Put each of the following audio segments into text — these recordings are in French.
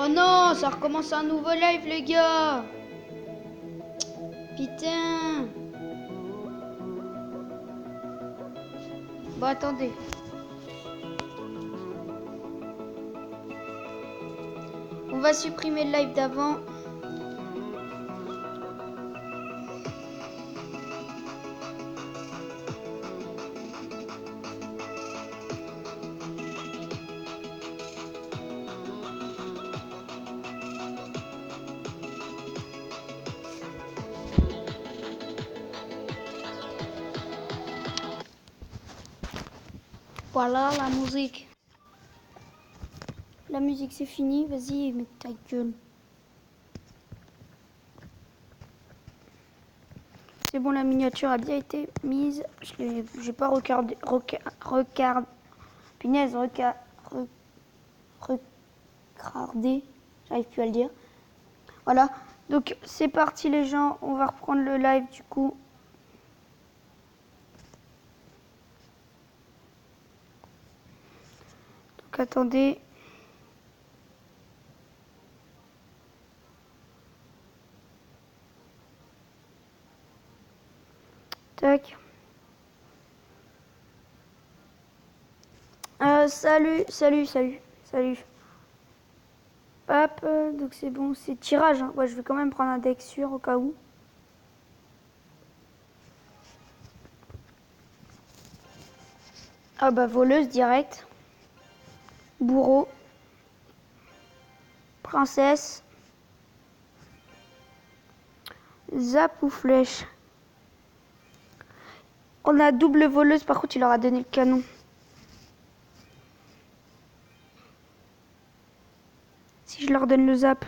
Oh non, ça recommence un nouveau live, les gars. Putain. Bon, attendez. On va supprimer le live d'avant. Voilà la musique. La musique c'est fini, vas-y, mets ta gueule. C'est bon, la miniature a bien été mise. J'ai pas regardé. Punaise, regardé. J'arrive plus à le dire. Voilà. Donc c'est parti les gens, on va reprendre le live du coup. Donc attendez. Tac. Salut. Hop, donc c'est bon, c'est tirage. Hein. Ouais, je vais quand même prendre un deck sûr au cas où. Ah bah voleuse direct. Bourreau. Princesse. Zap ou flèche. On a double voleuse, par contre il leur a donné le canon. Si je leur donne le zap.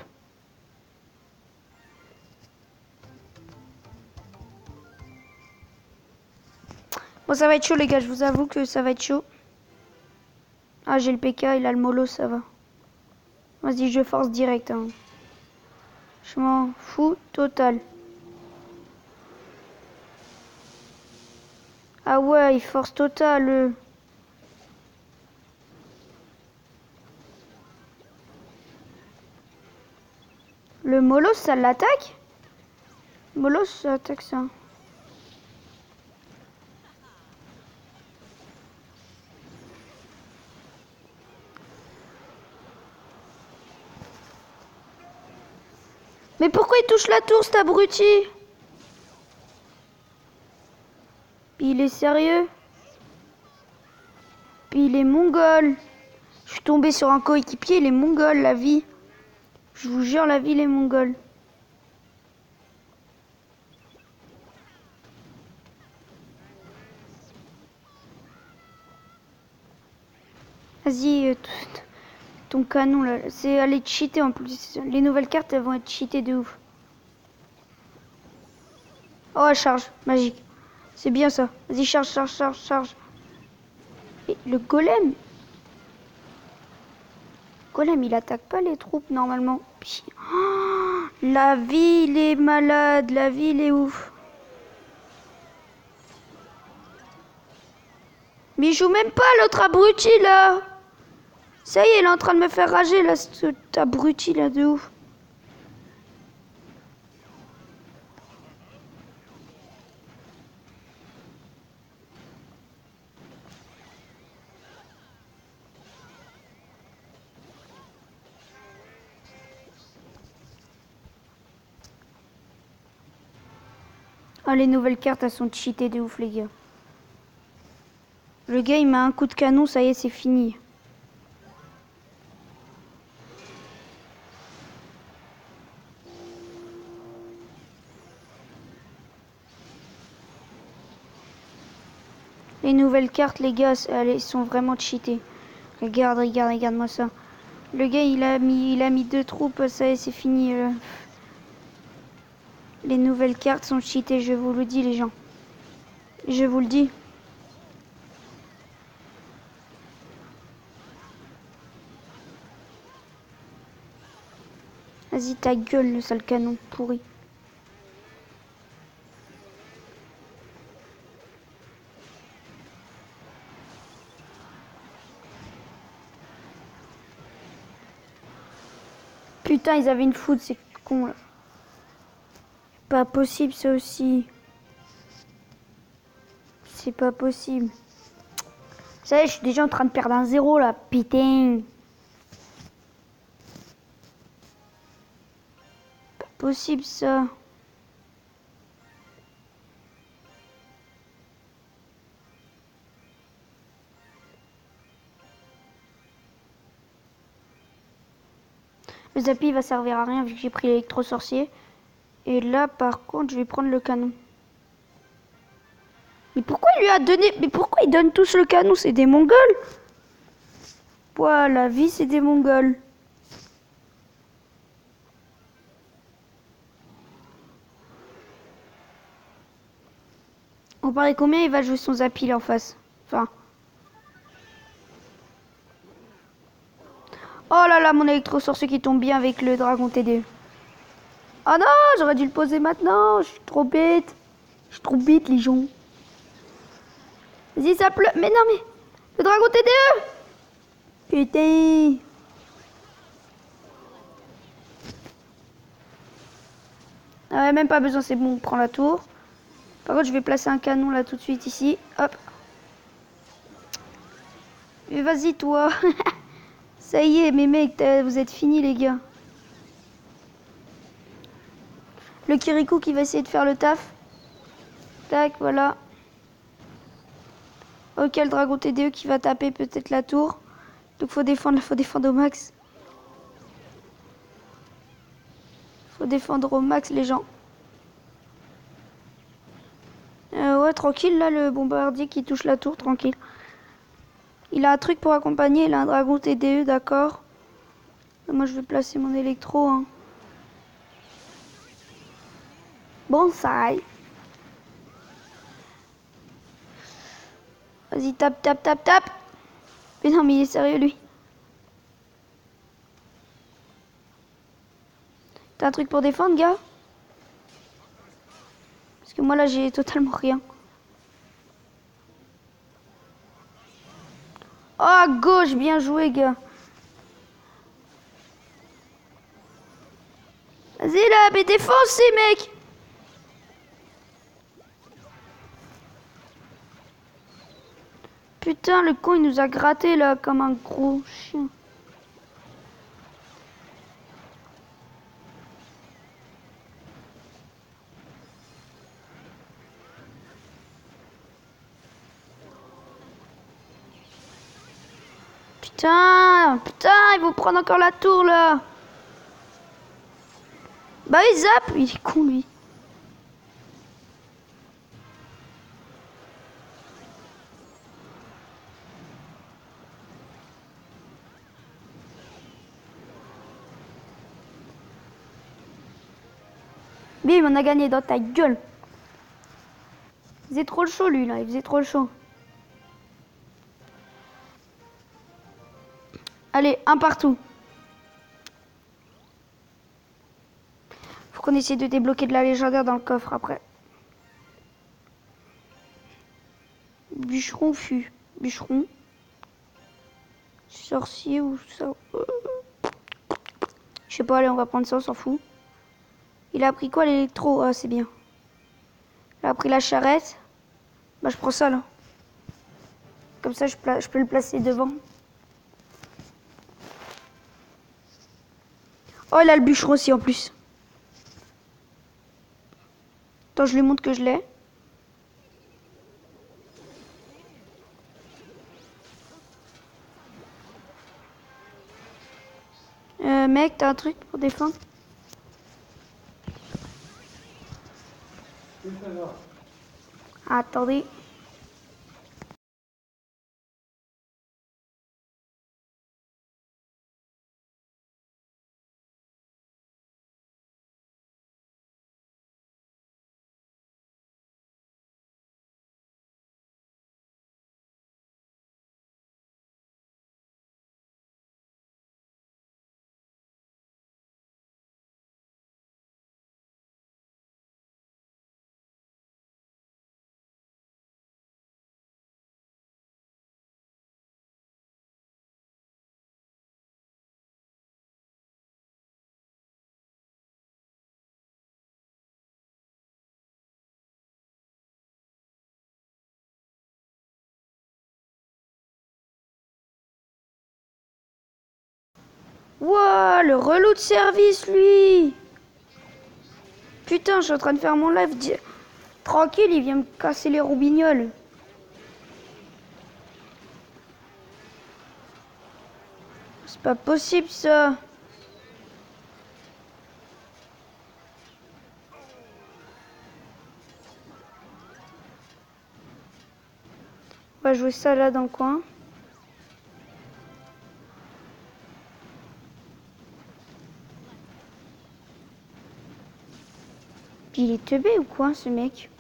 Bon, ça va être chaud les gars, je vous avoue que ça va être chaud. Ah, j'ai le PK, il a le mollo, ça va. Vas-y, je force direct. Hein. Je m'en fous total. Ah ouais, il force total. Le mollo, ça l'attaque? Mollo, ça attaque ça. Mais pourquoi il touche la tour, cet abruti? Puis il est sérieux? Puis il est mongol. Je suis tombé sur un coéquipier, il est mongol, la vie. Je vous jure, la vie, il est mongol. Vas-y, ton canon là, c'est aller cheater en plus. Les nouvelles cartes, elles vont être cheatées de ouf. Oh, charge, magique. C'est bien ça. Vas-y, charge. Et le golem. Golem, il attaque pas les troupes normalement. Oh, la ville est malade, la ville est ouf. Mais il joue même pas l'autre abruti là. Ça y est, il est en train de me faire rager là, cet abruti là de ouf. Ah, les nouvelles cartes, elles sont cheatées de ouf, les gars. Le gars, il met un coup de canon, ça y est, c'est fini. Les nouvelles cartes, les gars, elles sont vraiment cheatées. Regarde-moi ça. Le gars, il a mis deux troupes, ça y est, c'est fini. Les nouvelles cartes sont cheatées, je vous le dis, les gens. Je vous le dis. Vas-y, ta gueule, le sale canon pourri. putain, ils avaient une foudre, c'est con là. Pas possible ça aussi. C'est pas possible. Ça y est, je suis déjà en train de perdre un 0 là, putain. Pas possible ça. Le Zappy va servir à rien vu que j'ai pris l'électro-sorcier. Et là, par contre, je vais prendre le canon. Mais pourquoi il lui a donné... Mais pourquoi ils donnent tous le canon? C'est des Mongols. Ouah, la vie, c'est des Mongols. On paraît combien il va jouer son Zappy là en face? Enfin... Oh là là, mon électro-sorcier qui tombe bien avec le dragon TD. Oh non, j'aurais dû le poser maintenant. Je suis trop bête. Je suis trop bête, les gens. Vas-y, ça pleut. Mais non, mais... Le dragon TDE. Putain. Ah ouais, même pas besoin, c'est bon, on prend la tour. Par contre, je vais placer un canon là tout de suite ici. Hop. Mais vas-y, toi. Ça y est, mes mecs, vous êtes finis, les gars. Le Kirikou qui va essayer de faire le taf. Tac, voilà. Ok, le dragon TDE qui va taper peut-être la tour. Donc faut défendre au max. Faut défendre au max, les gens. Ouais, tranquille, là, le bombardier qui touche la tour, tranquille. Il a un truc pour accompagner, il a un dragon TDE, d'accord. Moi, je vais placer mon électro. Hein. Bonsaï. Vas-y, tape, tape, tape, tape. Mais non, mais il est sérieux, lui. T'as un truc pour défendre, gars? Parce que moi, là, j'ai totalement rien. Oh, à gauche, bien joué, gars. Vas-y, là, mais défonce, mec. Putain, le con, il nous a gratté, là, comme un gros chien. Putain, putain, ils vont prendre encore la tour, là. Bah, il zappe. Il est con, lui. Bim, on a gagné dans ta gueule. Il faisait trop le chaud, lui, là. Il faisait trop le chaud. Allez, un partout. Faut qu'on essaie de débloquer de la légendaire dans le coffre, après. Bûcheron fut. Bûcheron. Sorcier ou ça. Je sais pas, allez, on va prendre ça, on s'en fout. Il a pris quoi, l'électro? Ah, c'est bien. Il a pris la charrette. Bah, je prends ça, là. Comme ça, je peux le placer devant. Oh, il a le bûcheron aussi, en plus. Attends, je lui montre que je l'ai. Mec, t'as un truc pour défendre? Attendez. Wouah, le relou de service, lui. Putain, je suis en train de faire mon live. Tranquille, il vient me casser les roubignoles. C'est pas possible, ça. On va jouer ça là dans le coin. Puis il est teubé ou quoi, ce mec?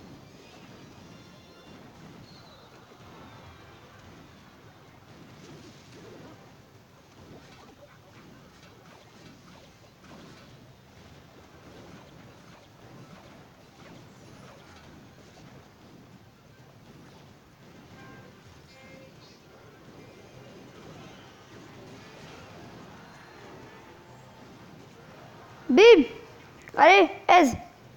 Bim! Allez, aise!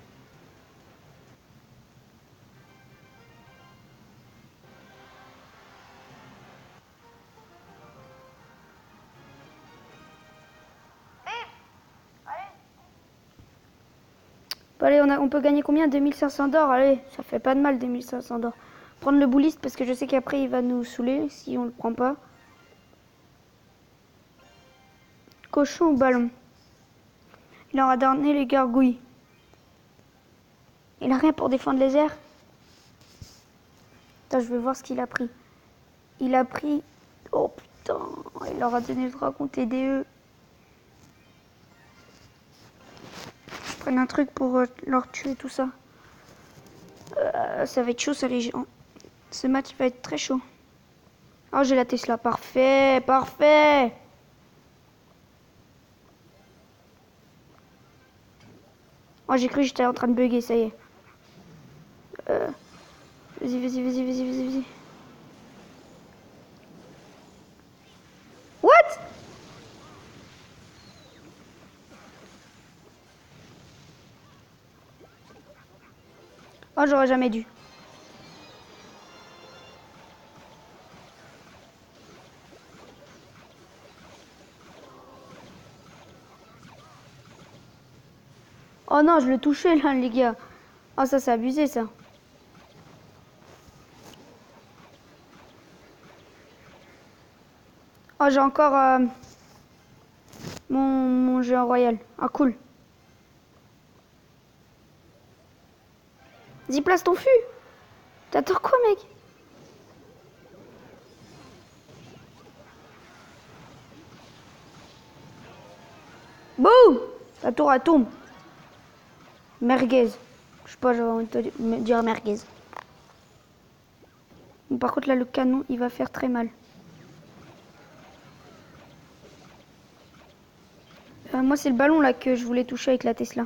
Bon, allez, on peut gagner combien? 2500 d'or. Allez, ça fait pas de mal, 2500 d'or. Prendre le bouliste parce que je sais qu'après il va nous saouler si on le prend pas. Cochon ou ballon? Il aura donné les gargouilles. Il a rien pour défendre les airs. Attends, je vais voir ce qu'il a pris. Il a pris... Oh putain, il leur a donné le dragon TDE. Je prenne un truc pour leur tuer tout ça. Ça va être chaud ça les gens. Ce match va être très chaud. Oh, j'ai la Tesla, parfait, parfait. Oh, j'ai cru que j'étais en train de bugger, ça y est. Vas-y, vas-y, vas-y, vas-y, vas-y, vas-y. What? Oh, j'aurais jamais dû. Oh non, je le touchais là, les gars. Oh, ça, c'est abusé, ça. Oh, j'ai encore mon jeu en royal. Ah, cool. Vas-y, place ton fût. T'attends quoi, mec? Boum! La tour, elle tombe. Merguez. Je sais pas, j'avais envie de me dire merguez. Bon, par contre, là, le canon, il va faire très mal. Moi, c'est le ballon, là, que je voulais toucher avec la Tesla.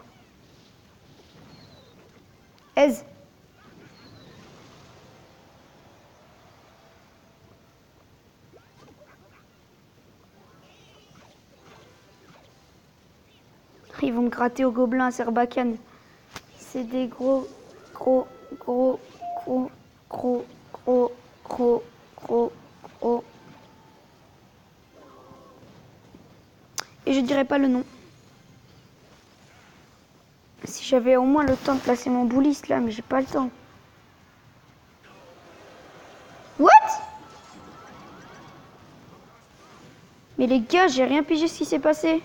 Aise. Ils vont me gratter au gobelin à Serbacane. C'est des gros, gros, gros, gros, gros, gros, gros, gros, gros. Et je dirais pas le nom. Si j'avais au moins le temps de placer mon bouliste là, mais j'ai pas le temps. What? Mais les gars, j'ai rien pigé ce qui s'est passé.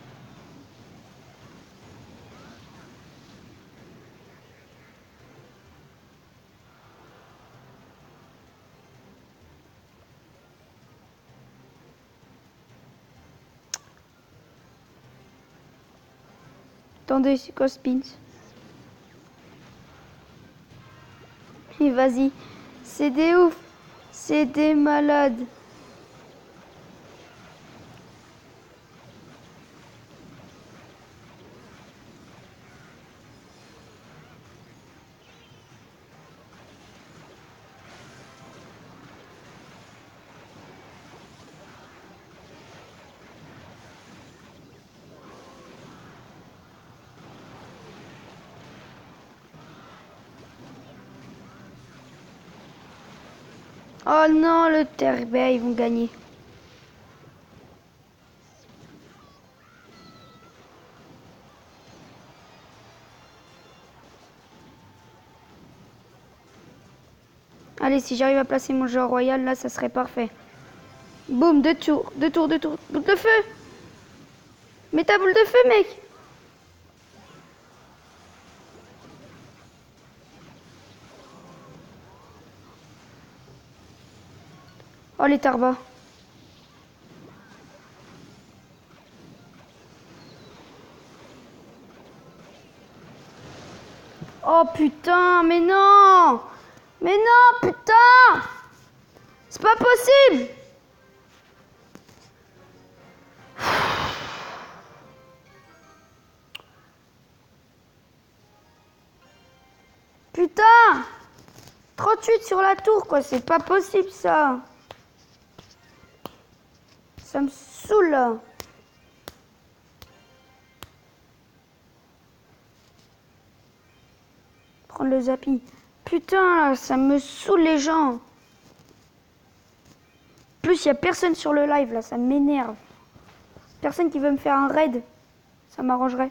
Attendez, c'est quoi Spins? Et vas-y, c'est des ouf, c'est des malades. Oh non, le Terbe, ils vont gagner. Allez, si j'arrive à placer mon jeu royal, là, ça serait parfait. Boum, 2 tours, 2 tours, 2 tours. Boule de feu! Mets ta boule de feu, mec! Oh, les tarbas. Oh, putain, mais non! Mais non, putain! C'est pas possible! Putain! 38 sur la tour, quoi, c'est pas possible, ça! Ça me saoule, là. Prendre le zapping. Putain, là, ça me saoule, les gens. En plus, il y a personne sur le live, là, ça m'énerve. Personne qui veut me faire un raid, ça m'arrangerait.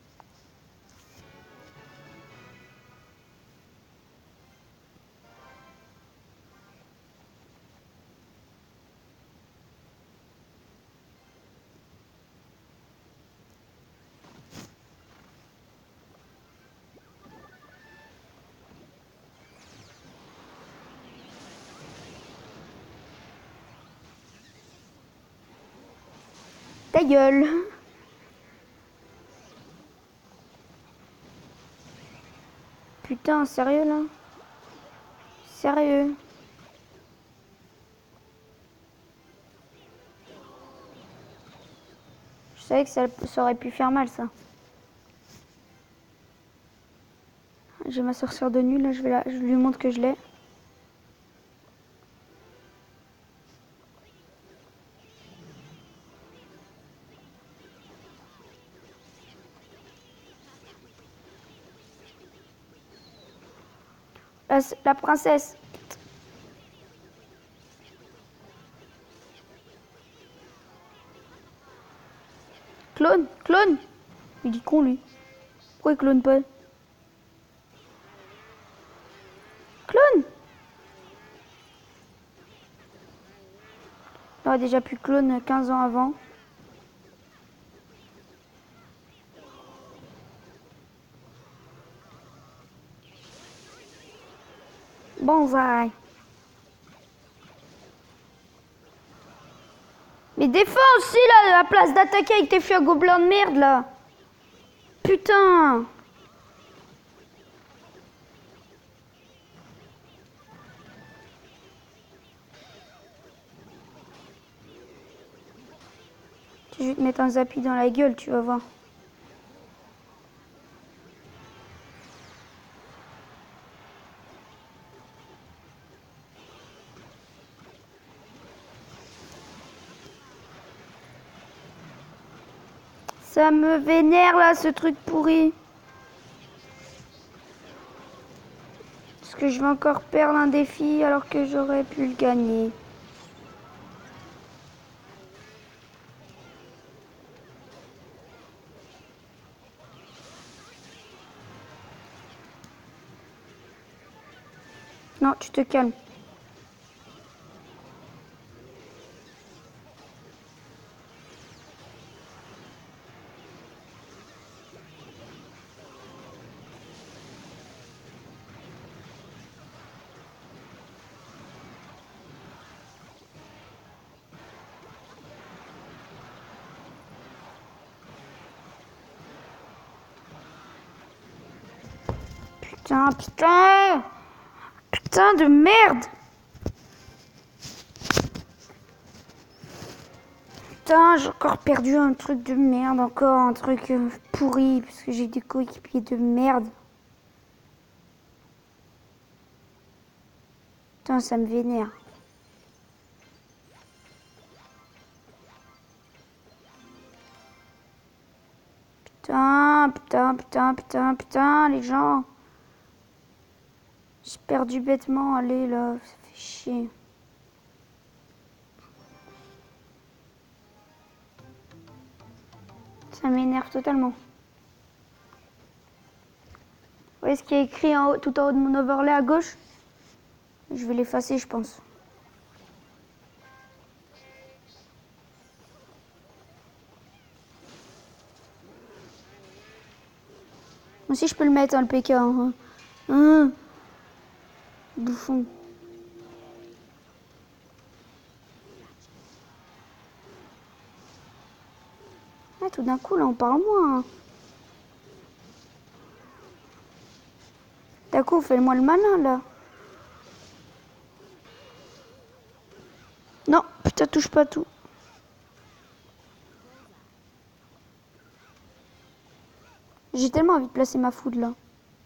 Ta gueule. Putain, sérieux, là? Sérieux? Je savais que ça aurait pu faire mal, ça. J'ai ma sorcière de nuit, là, je lui montre que je l'ai. La princesse. Clone, clone. Il est con, lui. Pourquoi il clone pas? Clone. Il aurait déjà pu clone 15 ans avant. Bonsaï. Mais défends aussi, là, à la place d'attaquer avec tes fieux gobelins de merde, là. Putain. Je vais te mettre un zappi dans la gueule, tu vas voir. Ça me vénère, là, ce truc pourri. Parce que je vais encore perdre un défi alors que j'aurais pu le gagner. Non, tu te calmes. Putain, putain! Putain de merde! Putain, j'ai encore perdu un truc de merde, encore un truc pourri, parce que j'ai des coéquipiers de merde. Putain, ça me vénère. Putain, putain, putain, putain, putain, les gens. J'ai perdu bêtement, allez là, ça fait chier. Ça m'énerve totalement. Vous voyez ce qui est écrit en haut, tout en haut de mon overlay à gauche? Je vais l'effacer, je pense. Moi aussi, je peux le mettre, hein, le PK. Bouffon. Ah, tout d'un coup, là, on parle moins. Hein. D'un coup, fais-moi le malin, là. Non, putain, touche pas tout. J'ai tellement envie de placer ma foudre, là.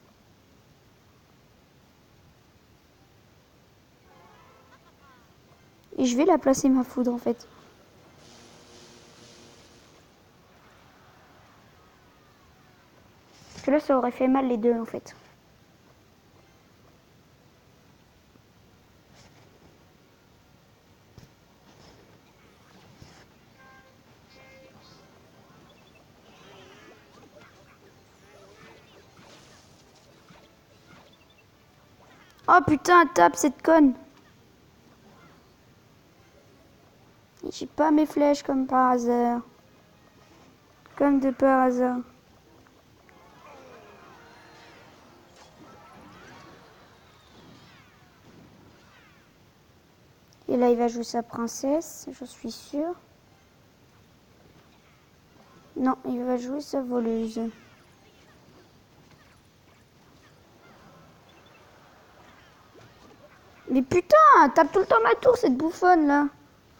Et je vais la placer, ma foudre, en fait. Parce que là, ça aurait fait mal les deux, en fait. Oh putain, tape cette conne. J'ai pas mes flèches comme par hasard. Comme de par hasard. Et là, il va jouer sa princesse, je suis sûre. Non, il va jouer sa voleuse. Mais putain, tape tout le temps ma tour, cette bouffonne, là.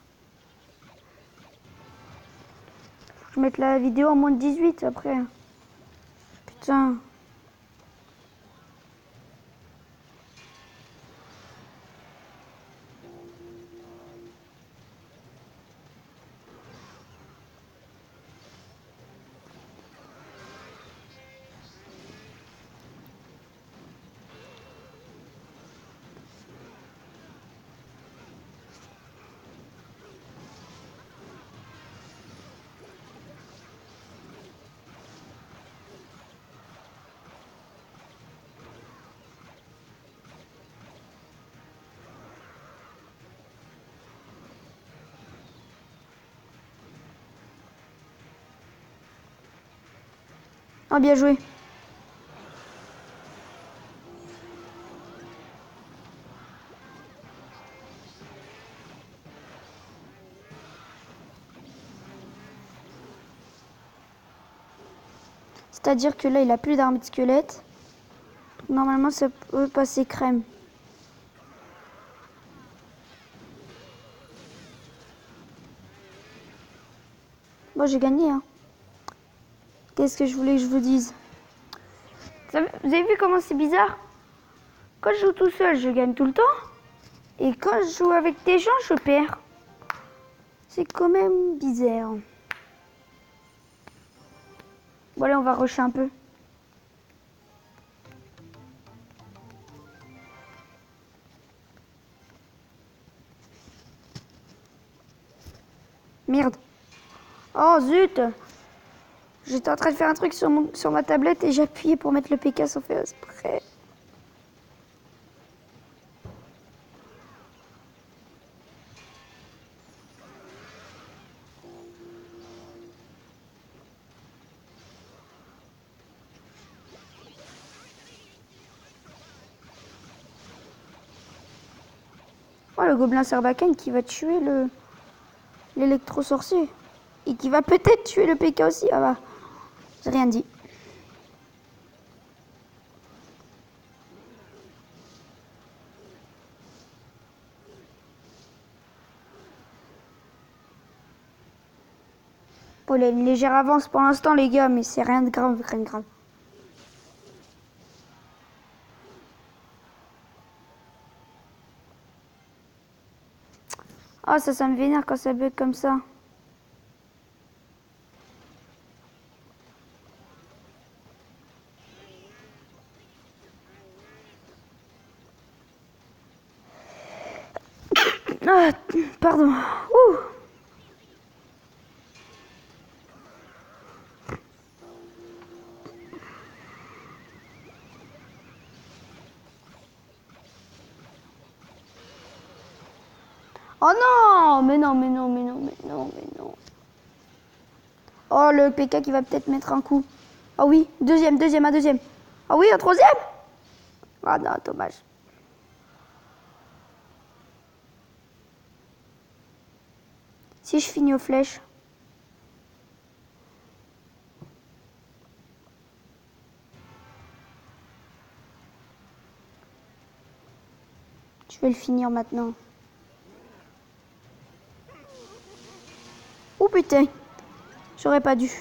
Faut que je mette la vidéo en moins de 18 après. Putain. Ah, bien joué. C'est-à-dire que là, il a plus d'armes de squelette. Normalement, ça peut passer crème. Bon, j'ai gagné, hein. Qu'est-ce que je voulais que je vous dise? Vous avez vu comment c'est bizarre? Quand je joue tout seul, je gagne tout le temps. Et quand je joue avec des gens, je perds. C'est quand même bizarre. Bon, allez, on va rusher un peu. Merde. Oh, zut! J'étais en train de faire un truc sur ma tablette et j'ai appuyé pour mettre le PK sans faire exprès. Oh, le gobelin Sarbacane qui va tuer l'électro-sorcier. Et qui va peut-être tuer le PK aussi. Ah bah, j'ai rien dit. Bon, il y a une légère avance pour l'instant, les gars, mais c'est rien de grave, rien de grave. Ah, ça me vénère quand ça bug comme ça. Ah, pardon. Ouh. Oh non! Mais non, mais non, mais non, mais non, mais non. Oh, le PK qui va peut-être mettre un coup. Ah oui, deuxième, un deuxième. Ah oui, un troisième? Ah non, dommage. Si je finis aux flèches. Je vais le finir maintenant. Oh putain, j'aurais pas dû.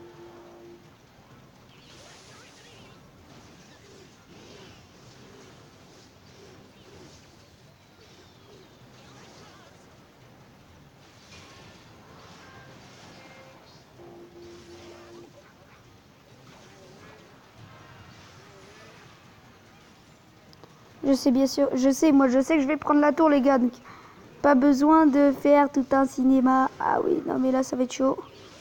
Je sais bien sûr, je sais que je vais prendre la tour les gars, donc pas besoin de faire tout un cinéma. Ah oui, non mais là ça va être chaud.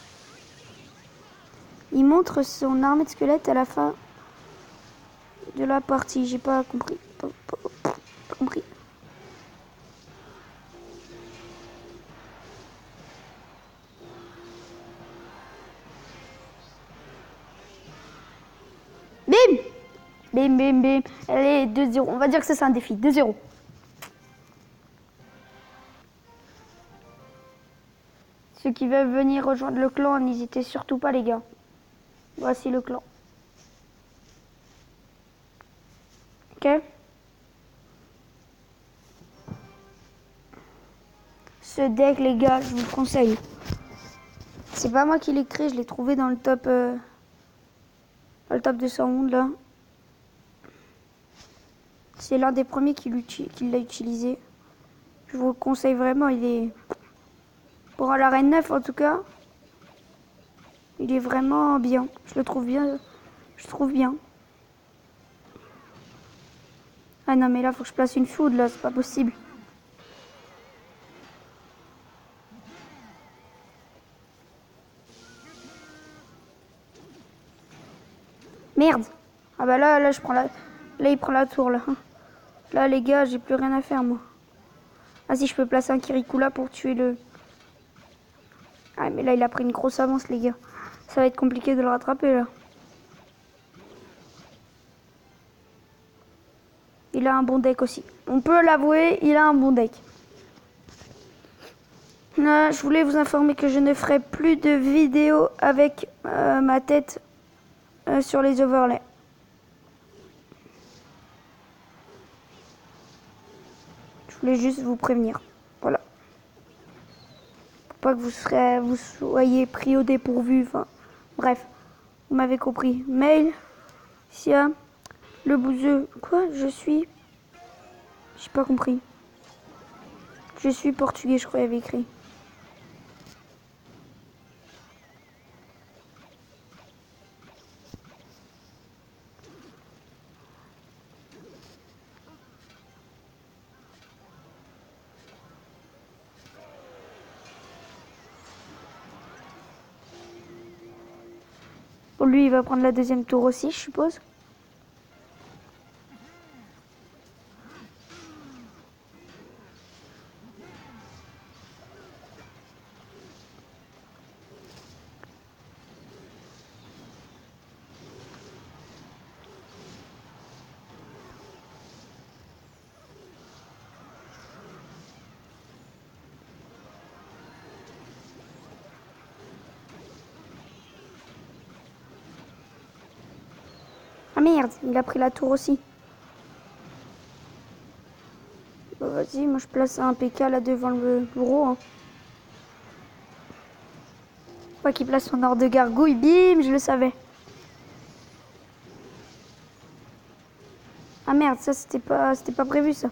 Il montre son armée de squelettes à la fin de la partie, j'ai pas compris. Pas compris. Bim! Bim, bim, bim. Allez, 2-0. On va dire que ça, c'est un défi. 2-0. Ceux qui veulent venir rejoindre le clan, n'hésitez surtout pas, les gars. Voici le clan. Ok? Ce deck, les gars, je vous le conseille. C'est pas moi qui l'ai créé, je l'ai trouvé dans le top 200 monde, là. C'est l'un des premiers qui l'a utilisé. Je vous le conseille vraiment, il est... Pour l'arène 9, en tout cas, il est vraiment bien. Je le trouve bien. Je trouve bien. Ah non, mais là, faut que je place une foudre, là, c'est pas possible. Merde. Ah bah là, je prends la... Là, il prend la tour, là. Là, les gars, j'ai plus rien à faire, moi. Ah si, je peux placer un Kirikou là pour tuer le... Ah, mais là, il a pris une grosse avance, les gars. Ça va être compliqué de le rattraper, là. Il a un bon deck aussi. On peut l'avouer, il a un bon deck. Là, je voulais vous informer que je ne ferai plus de vidéos avec ma tête sur les overlays. Je voulais juste vous prévenir. Voilà. Pour pas que vous soyez pris au dépourvu. Enfin, bref. Vous m'avez compris. Mail. Sia. Le bouseux. Quoi? Je suis... J'ai pas compris. Je suis portugais, je crois, il y avait écrit. Bon, lui, il va prendre la deuxième tour aussi, je suppose. Ah merde, il a pris la tour aussi. Bon, vas-y, moi je place un PK là devant le bureau. Hein. Pas qu'il place son ordre de gargouille, bim, je le savais. Ah merde, ça c'était pas prévu ça.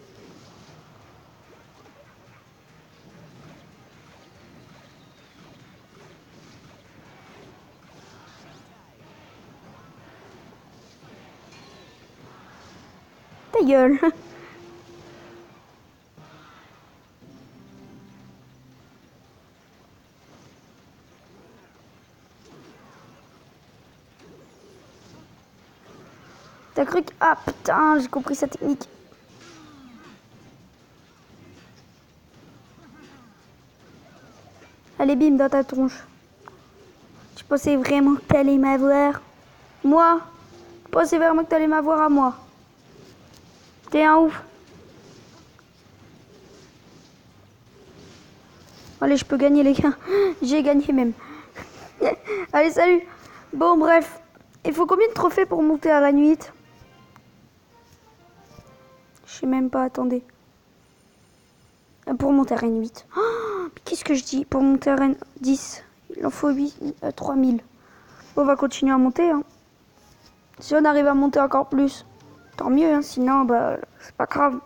Ta gueule. T'as cru que... Ah putain, j'ai compris sa technique. allez bim dans ta tronche. Tu pensais vraiment que t'allais m'avoir? Moi? Tu pensais vraiment que t'allais m'avoir à moi? T'es un ouf. Allez, je peux gagner les gars. J'ai gagné même. Allez, salut. Bon, bref. Il faut combien de trophées pour monter à Reine 8? Je sais même pas, attendez. Pour monter à Reine 8. Oh, qu'est-ce que je dis? Pour monter à Reine 10. Il en faut 3000. On va continuer à monter. Hein. Si on arrive à monter encore plus, tant mieux. Hein. Sinon, bah, c'est pas grave.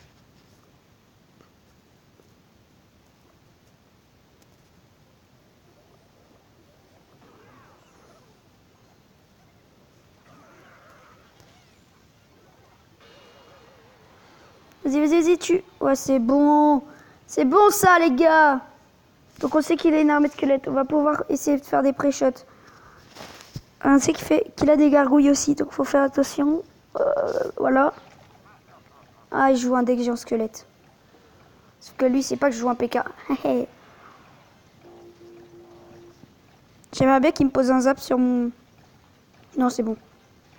Vas-y, vas-y, vas-y, tu... Ouais, c'est bon. C'est bon ça, les gars. Donc on sait qu'il a une armée de squelettes. On va pouvoir essayer de faire des pré-shots. On sait qu'il a des gargouilles aussi, donc faut faire attention. Voilà. Ah, il joue un deck géant squelette. Sauf que lui, c'est pas que je joue un PK. J'aimerais bien qu'il me pose un zap sur mon... Non, c'est bon.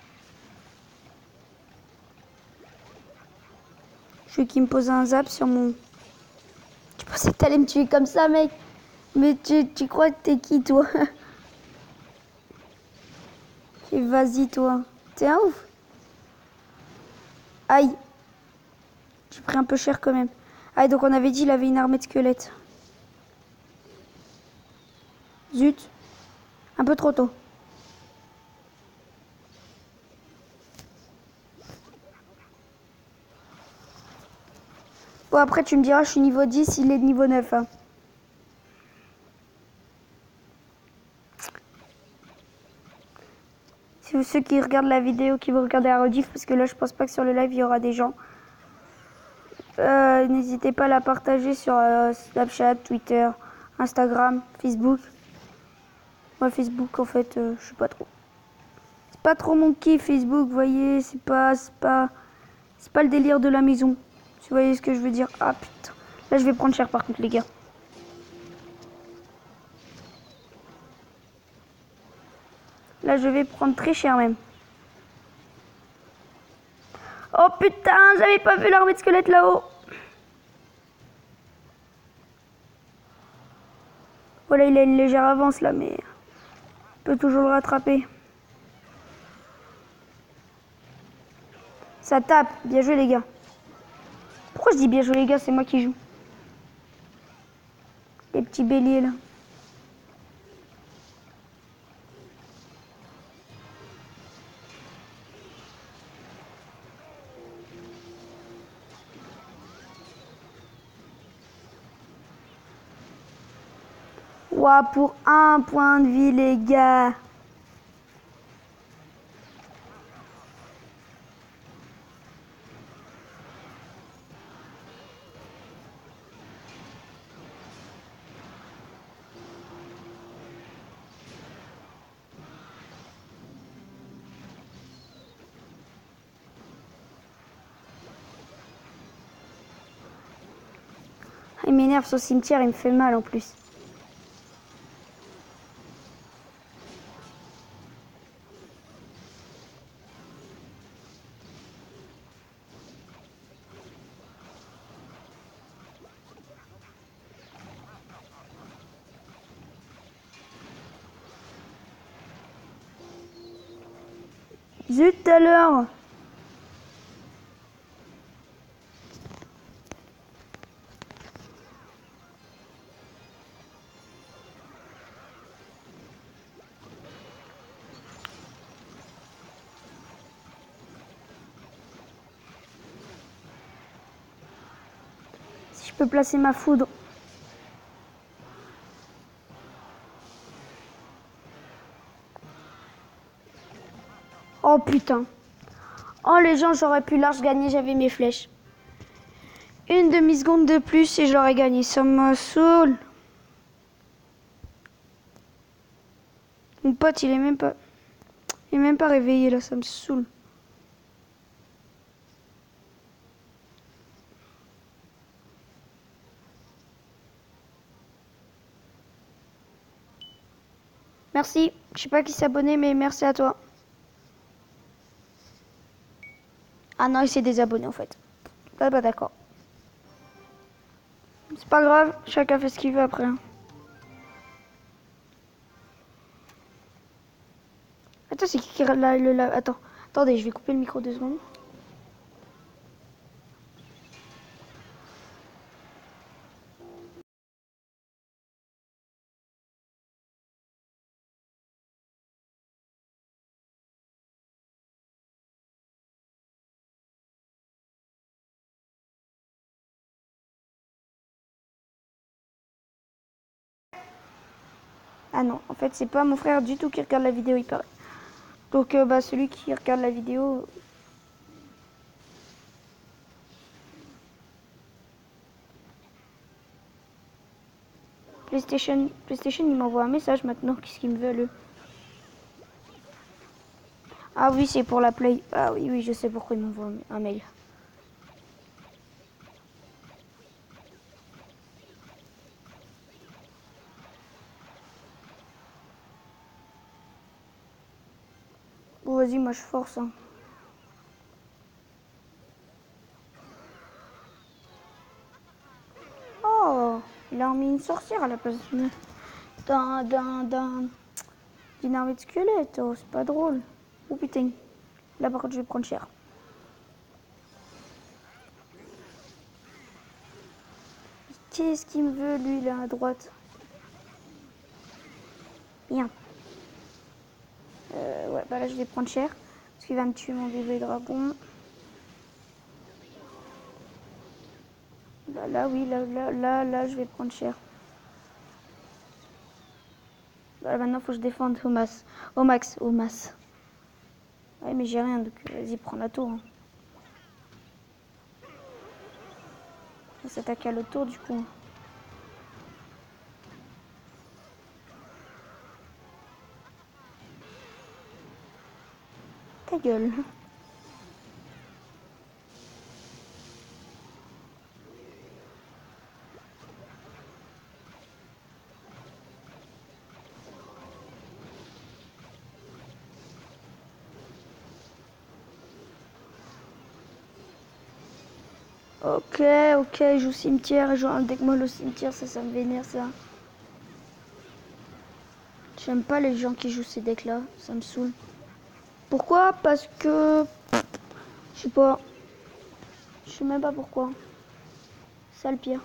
Je veux qu'il me pose un zap sur mon... Tu pensais que t'allais me tuer comme ça, mec? Mais tu crois que t'es qui, toi? Et vas-y, toi. T'es un ouf. Aïe. J'ai pris un peu cher quand même. Aïe, donc on avait dit qu'il avait une armée de squelettes. Zut. Un peu trop tôt. Bon, après, tu me diras, je suis niveau 10, il est niveau 9. Hein. Si ceux qui regardent la vidéo, qui vont regarder la rediff, parce que là, je pense pas que sur le live, il y aura des gens. N'hésitez pas à la partager sur Snapchat, Twitter, Instagram, Facebook. Moi, Facebook, en fait, je sais pas trop. C'est pas trop mon kiff, Facebook, vous voyez, c'est pas le délire de la maison. Si vous voyez ce que je veux dire. Ah putain. Là, je vais prendre cher par contre, les gars. Là, je vais prendre très cher même. Oh putain, j'avais pas vu l'armée de squelettes là-haut. Voilà, il a une légère avance là, mais on peut toujours le rattraper. Ça tape. Bien joué, les gars. Pourquoi je dis bien joué, les gars? C'est moi qui joue. Les petits béliers là. Ouah, pour un point de vie, les gars. Il m'énerve ce cimetière, il me fait mal en plus. Zut alors. Si je peux placer ma foudre. Oh putain. Oh les gens, j'aurais pu large gagner, j'avais mes flèches. Une demi-seconde de plus et je l'aurais gagné. Ça me saoule. Mon pote, il est même pas réveillé là, ça me saoule. Merci. Je sais pas qui s'est abonné, mais merci à toi. Ah non, il s'est désabonné en fait. Ah bah d'accord. C'est pas grave, chacun fait ce qu'il veut après. Attends, c'est qui regarde la... Attends, attendez, je vais couper le micro 2 secondes. Ah non, en fait, c'est pas mon frère du tout qui regarde la vidéo, il paraît. Donc, bah, celui qui regarde la vidéo... PlayStation, il m'envoie un message maintenant. Qu'est-ce qu'il me veut, le... Ah oui, c'est pour la Play. Ah oui, oui, je sais pourquoi il m'envoie un mail. Bon, vas-y, moi je force. Hein. Oh, il a remis une sorcière à la place d'une armée de squelettes. Oh, c'est pas drôle. Oh putain. Là, par contre, je vais prendre cher. Qu'est-ce qu'il me veut, lui, là, à droite? Bien. Ouais, bah là, je vais prendre cher. Parce qu'il va me tuer, mon bébé dragon. Bah là, oui, là, je vais prendre cher. Bah, maintenant, faut que je défende au max. Au max. Ouais, mais j'ai rien, donc vas-y, prends la tour. Hein. On s'attaque à l'autre tour, du coup. Ta gueule. Ok, il joue cimetière, il joue un deck molle au cimetière, ça me vénère ça. J'aime pas les gens qui jouent ces decks là, ça me saoule. Pourquoi? Parce que... Je sais pas. Je sais même pas pourquoi. C'est ça le pire.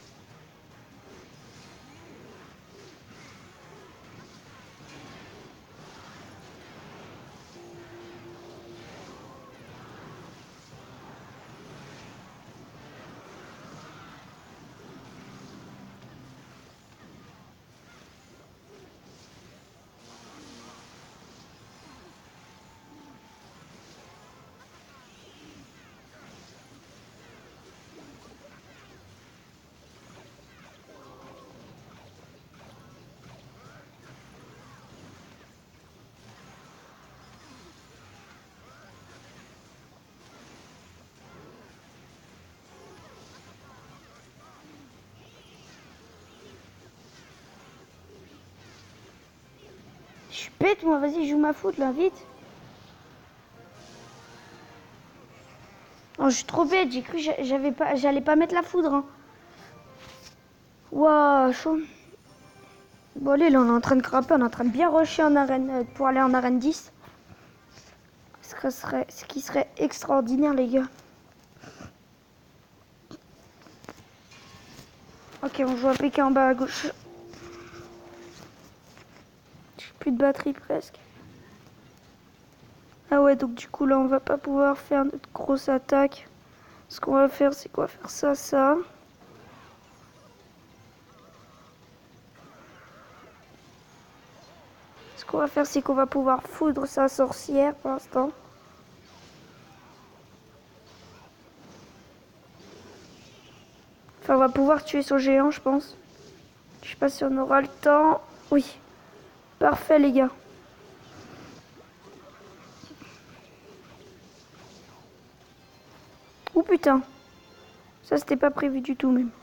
Je suis bête moi, vas-y, joue ma faute là, vite. Oh, je suis trop bête, j'ai cru que j'allais pas mettre la foudre. Hein. Waouh, chaud. Bon allez, là on est en train de craper, on est en train de bien rusher en arène pour aller en arène 10. Ce qui serait extraordinaire les gars. Ok, on joue à PK en bas à gauche. J'ai plus de batterie presque. Ah ouais, donc du coup là on va pas pouvoir faire notre grosse attaque. Ce qu'on va faire, c'est quoi? Faire ça, ça. Ce qu'on va faire, c'est qu'on va pouvoir foudre sa sorcière pour l'instant. Enfin, on va pouvoir tuer son géant, je pense. Je sais pas si on aura le temps. Oui. Parfait, les gars. Oh putain. Ça, c'était pas prévu du tout, même.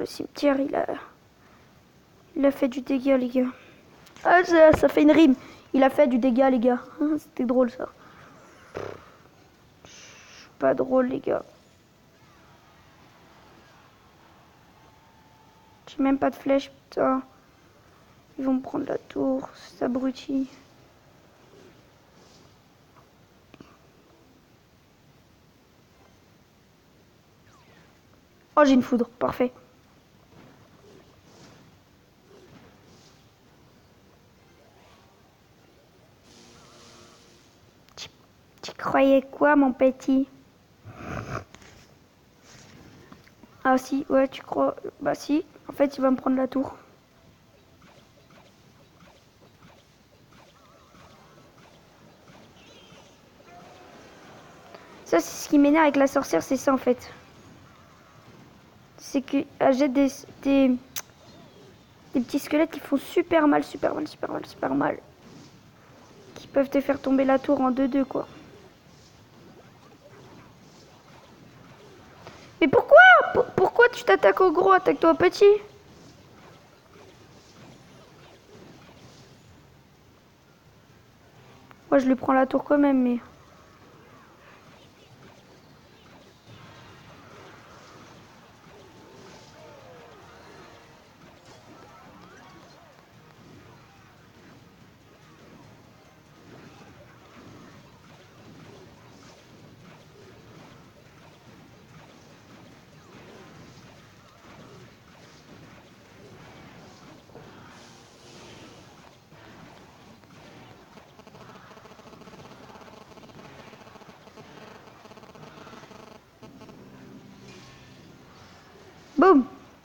cimetière, il a fait du dégât, les gars. Ah, ça fait une rime. Il a fait du dégât, les gars. C'était drôle, ça. Pas drôle, les gars. J'ai même pas de flèche, putain. Ils vont me prendre la tour, c'est abruti. Oh, j'ai une foudre, parfait. Tu croyais quoi, mon petit? Ah si, ouais, tu crois... Bah si, en fait, il va me prendre la tour. Ça, c'est ce qui m'énerve avec la sorcière, c'est ça, en fait. C'est qu'elle jette des petits squelettes qui font super mal, super mal, super mal, super mal. Qui peuvent te faire tomber la tour en 2-2, quoi. Mais pourquoi? Pourquoi tu t'attaques au gros? Attaque-toi au petit. Moi, je lui prends la tour quand même, mais... Boum!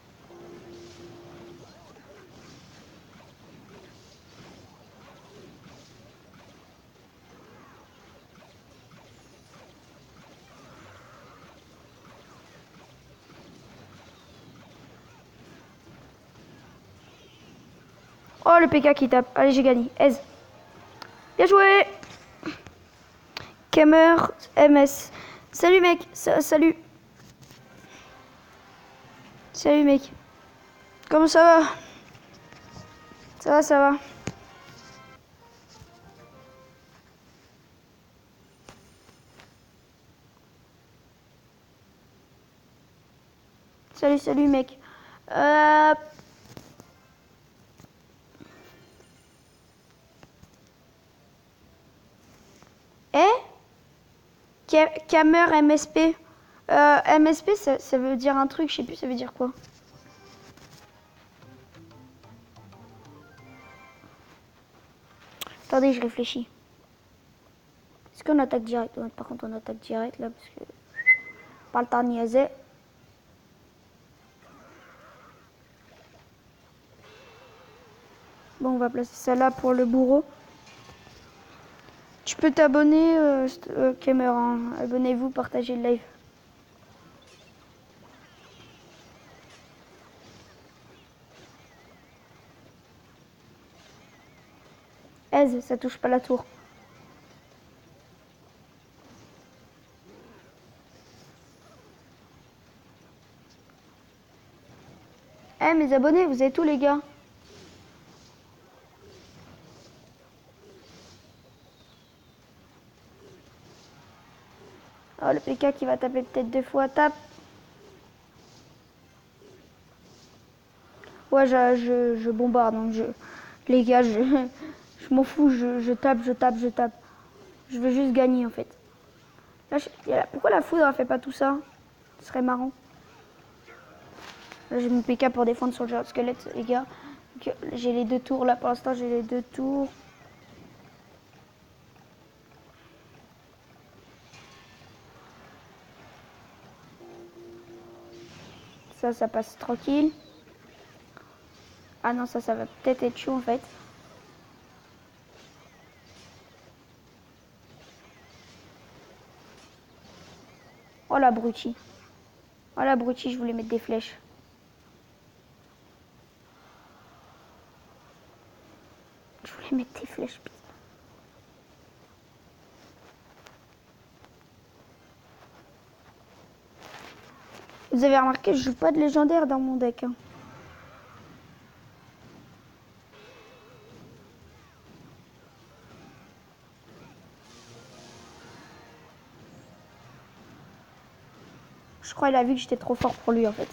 Oh, le PK qui tape. Allez, j'ai gagné. Aise. Bien joué! Gamer MS. Salut, mec. Salut. Salut, mec. Comment ça va? Ça va, ça va. Salut, salut, mec. Gamer MSP. MSP, ça veut dire un truc, je sais plus, ça veut dire quoi. Attendez, je réfléchis. Est-ce qu'on attaque direct? Ouais, par contre, on attaque direct là, parce que... Pas le temps de niaiser. Bon, on va placer ça là pour le bourreau. Tu peux t'abonner, Gamer, hein. Abonnez-vous, partagez le live. Aise, ça touche pas la tour. Eh, mes abonnés, vous avez tous les gars. Oh, le PK qui va taper peut-être 2 fois, tape. Ouais, je bombarde, donc les gars, je m'en fous, je tape, je tape, je tape. Je veux juste gagner en fait. Là, pourquoi la foudre elle fait pas tout ça? Ce serait marrant. Là, j'ai mon PK pour défendre sur le genre de squelette, les gars. J'ai les 2 tours là pour l'instant, j'ai les 2 tours. Ça passe tranquille. Ah non, ça va peut-être être chaud en fait. Oh l'abruti. Oh l'abruti, je voulais mettre des flèches. Je voulais mettre des flèches, putain. Vous avez remarqué, je joue pas de légendaire dans mon deck. Hein. Je crois qu'il a vu que j'étais trop fort pour lui en fait.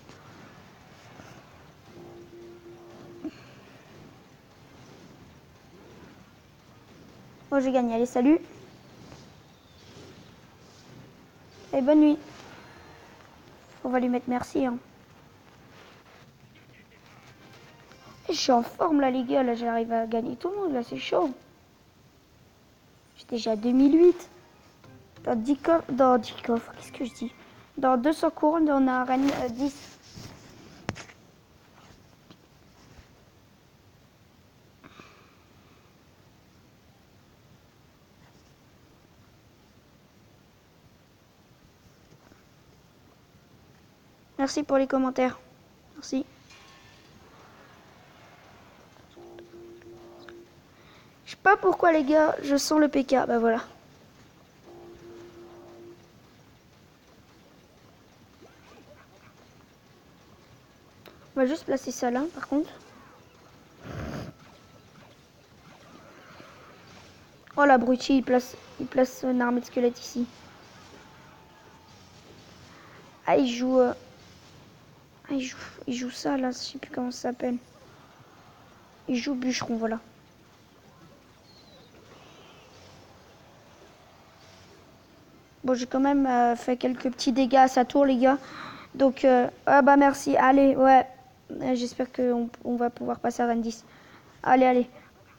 Moi j'ai gagné, allez salut. Et bonne nuit. On va lui mettre merci. Hein. Et je suis en forme là les gars, là j'arrive à gagner tout le monde, là c'est chaud. J'ai déjà 2008. Dans 10 coffres, qu'est-ce que je dis? Dans 200 couronnes, on a gagné 10. Merci pour les commentaires. Merci. Je sais pas pourquoi les gars, je sens le PK. Bah voilà. On va juste placer ça là par contre. Oh l'abruti, il place une armée de squelette ici. Ah il joue... Ah, il joue ça là, je sais plus comment ça s'appelle. Il joue bûcheron, voilà. Bon, j'ai quand même fait quelques petits dégâts à sa tour, les gars. Donc, ah bah merci. Allez, ouais. J'espère qu'on va pouvoir passer à 20. Allez, allez.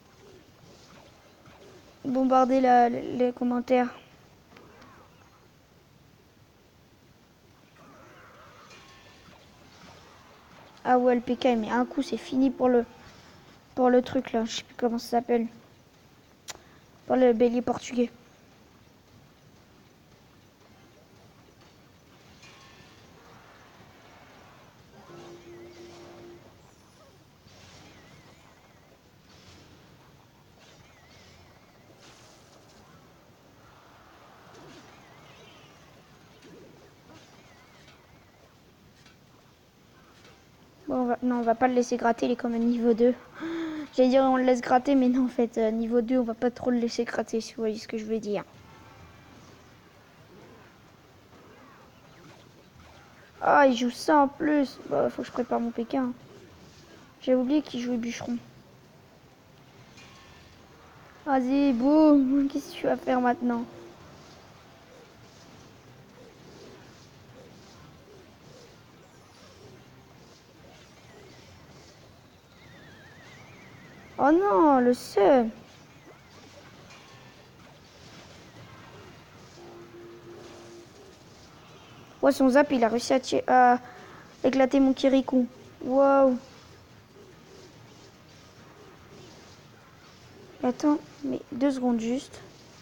Bombardez les commentaires. Ah ouais, le PK, mais un coup, c'est fini pour le truc là. Je sais plus comment ça s'appelle. Pour le bélier portugais. Bon, non, on va pas le laisser gratter, il est quand même niveau 2. J'allais dire on le laisse gratter, mais non, en fait, niveau 2, on va pas trop le laisser gratter, si vous voyez ce que je veux dire. Ah, il joue ça en plus. Bah, faut que je prépare mon PK. Hein. J'ai oublié qu'il jouait bûcheron. Vas-y, boum. Qu'est-ce que tu vas faire maintenant? Oh non, le seum. Ouais, son zap, il a réussi à éclater mon Kirikou. Waouh. Attends, mais 2 secondes juste.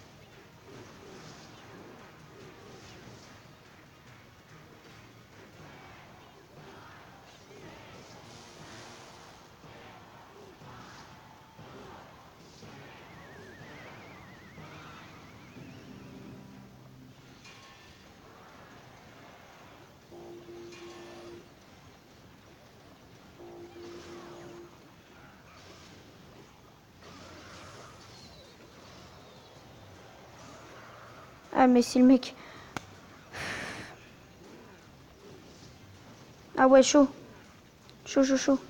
Ah, mais si le mec... Ah ouais, chaud. Chaud, chaud, chaud.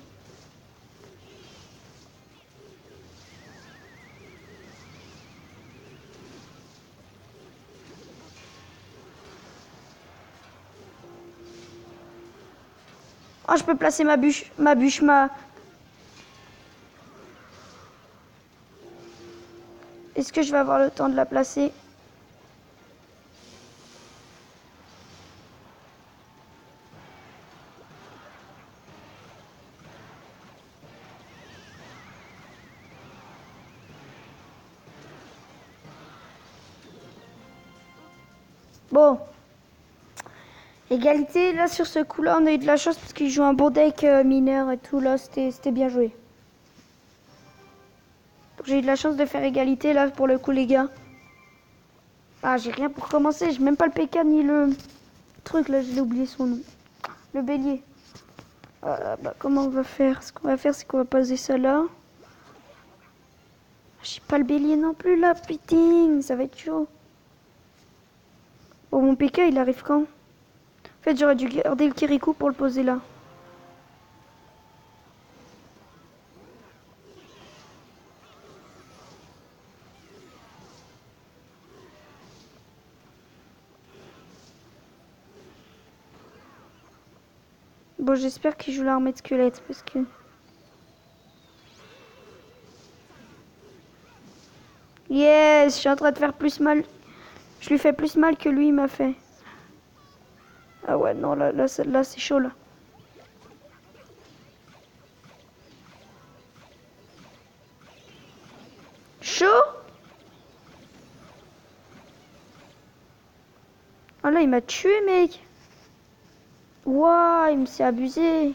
Oh, je peux placer ma bûche. Est-ce que je vais avoir le temps de la placer? Bon. Égalité, là, sur ce coup-là, on a eu de la chance parce qu'il joue un bon deck mineur et tout. Là, c'était bien joué. J'ai eu de la chance de faire égalité, là, pour le coup, les gars. Ah, j'ai rien pour commencer. J'ai même pas le PK ni le truc, là, je l'ai oublié son nom. Le bélier. Bah, comment on va faire? Ce qu'on va faire, c'est qu'on va poser ça là. J'ai pas le bélier non plus là, putain, ça va être chaud. Bon, mon PK, il arrive quand? En fait, j'aurais dû garder le Kirikou pour le poser là. Bon, j'espère qu'il joue l'armée de squelettes parce que... Yes, je suis en train de faire plus mal. Je lui fais plus mal que lui il m'a fait. Ah ouais, non, là c'est chaud là. Chaud? Ah là, il m'a tué, mec. Ouah, il me s'est abusé.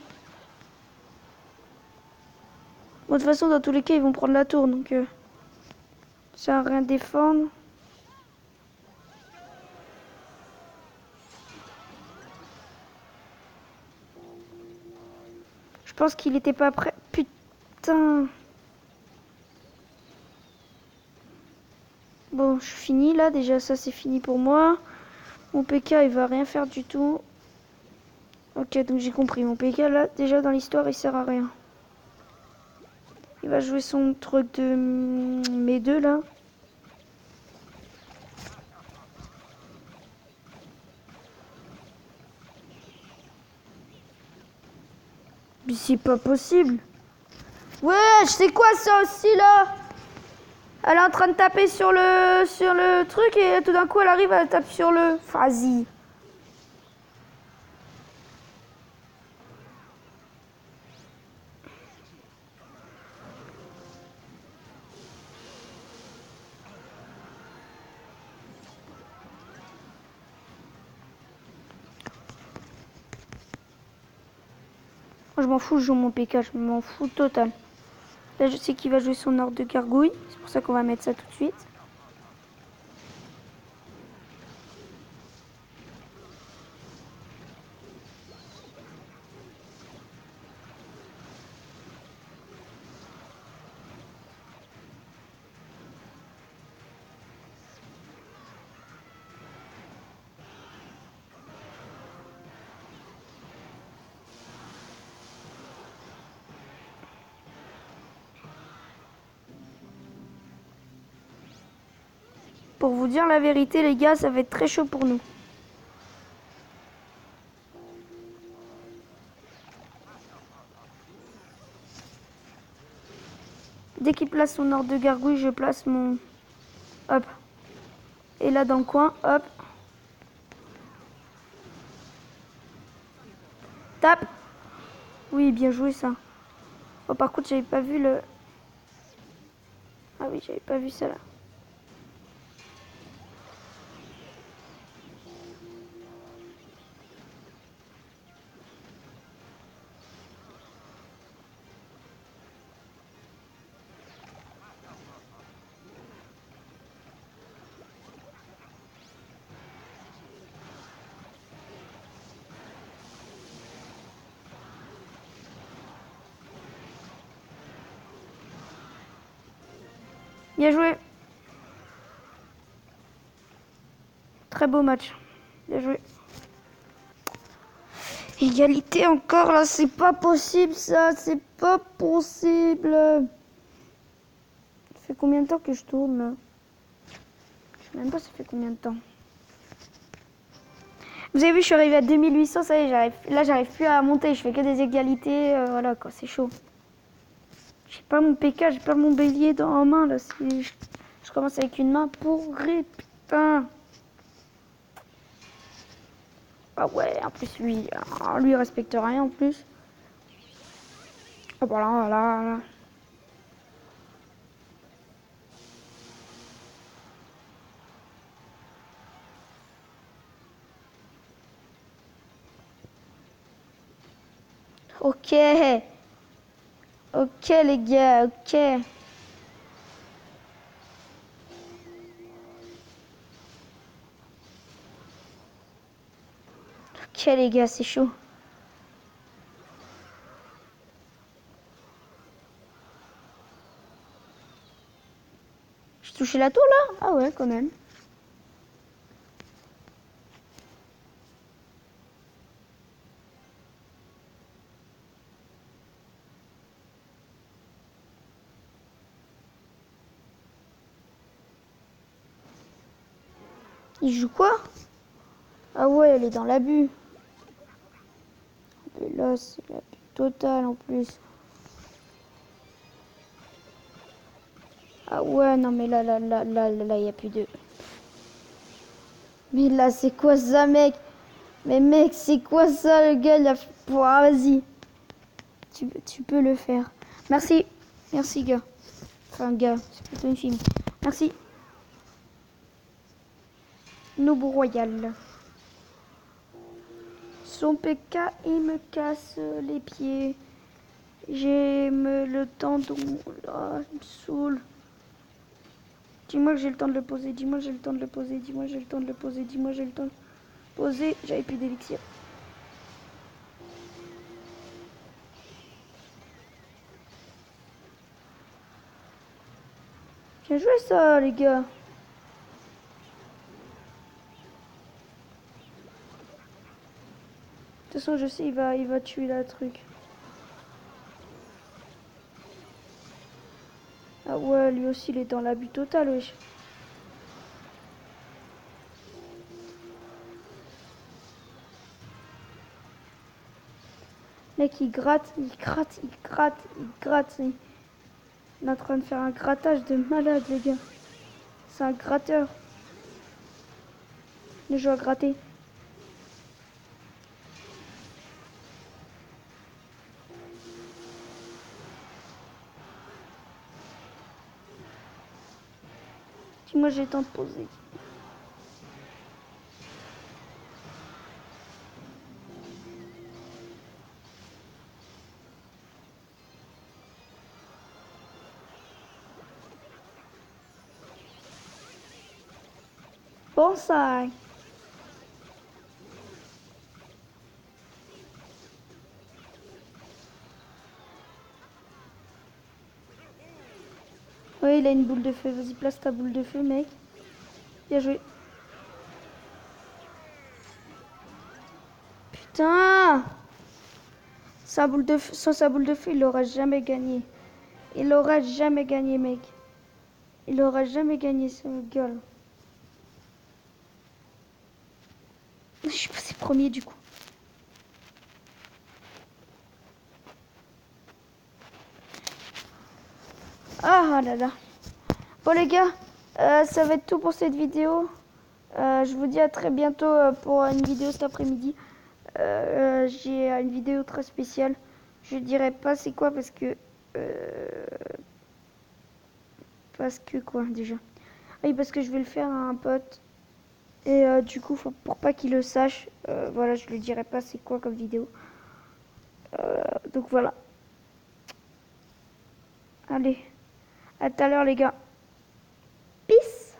Bon, de toute façon, dans tous les cas, ils vont prendre la tour, donc... ça sert à rien défendre. Je pense qu'il était pas prêt. Putain. Bon, je suis fini là. Déjà, ça c'est fini pour moi. Mon PK, il va rien faire du tout. Ok, donc j'ai compris. Mon PK, là, déjà dans l'histoire, il sert à rien. Il va jouer son truc de mes deux là. Mais c'est pas possible. Ouais, je sais quoi ça aussi là? Elle est en train de taper sur le truc et tout d'un coup elle arrive à taper sur le... Vas-y. Moi je m'en fous, je joue mon PK, je m'en fous total. Là je sais qu'il va jouer son ordre de gargouille, c'est pour ça qu'on va mettre ça tout de suite. Pour vous dire la vérité les gars, ça va être très chaud pour nous. Dès qu'il place son ordre de gargouille, je place mon... Hop. Et là dans le coin, hop. Tape. Oui, bien joué ça. Oh, par contre, j'avais pas vu le... Ah oui, j'avais pas vu ça là. Bien joué. Très beau match. Bien joué. Égalité encore là, c'est pas possible ça, c'est pas possible. Ça fait combien de temps que je tourne là? Je sais même pas ça fait combien de temps. Vous avez vu, je suis arrivé à 2800, ça y est, j'arrive plus à monter, je fais que des égalités, voilà quoi, c'est chaud. J'ai pas mon PK, j'ai pas mon bélier en main là, je commence avec une main pourrie, putain. Ah ouais, en plus lui il respecte rien en plus. Ah bah là. Ok. Ok les gars, ok. Ok les gars, c'est chaud. J'ai touché la tour là? Ah ouais, quand même. Il joue quoi? Ah ouais, elle est dans l'abus. Mais là, c'est l'abus total en plus. Ah ouais, non mais là, il n'y a plus de... Mais là, c'est quoi ça, mec? Mais mec, c'est quoi ça, le gars? Il a... Ah, vas-y. Tu peux le faire. Merci. Merci, gars. Enfin, gars, c'est plutôt une fille. Merci. Noob Royal. Son PK, il me casse les pieds. J'ai le tendon. Là, il me saoule. Dis-moi que j'ai le temps de le poser. Dis-moi que j'ai le temps de le poser. Dis-moi que j'ai le temps de le poser. Dis-moi que j'ai le temps de poser. J'avais plus d'élixir. Bien joué ça, les gars. De toute façon, je sais, il va tuer la truc. Ah ouais, lui aussi, il est dans l'abus total, wesh. Mec, il gratte, il gratte, il gratte, il gratte. Il est en train de faire un grattage de malade, les gars. C'est un gratteur. Le jeu à gratter. Dis-moi, j'ai le temps de poser. Bon, ça. Ouais, il a une boule de feu. Vas-y, place ta boule de feu, mec. Bien joué. Putain! Sans sa boule de feu, il aura jamais gagné. Il aura jamais gagné, mec. Il aura jamais gagné, ce gueule. Je suis passé premier, du coup. Ah là là. Bon, les gars, ça va être tout pour cette vidéo. Je vous dis à très bientôt pour une vidéo cet après-midi. J'ai une vidéo très spéciale. Je dirais pas c'est quoi parce que quoi déjà. Oui, parce que je vais le faire à un pote et du coup pour pas qu'il le sache, voilà, je lui dirai pas c'est quoi comme vidéo. Donc voilà. Allez, à tout à l'heure les gars. Peace.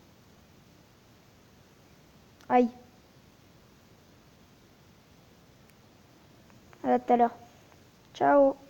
Aïe. À tout à l'heure. Ciao.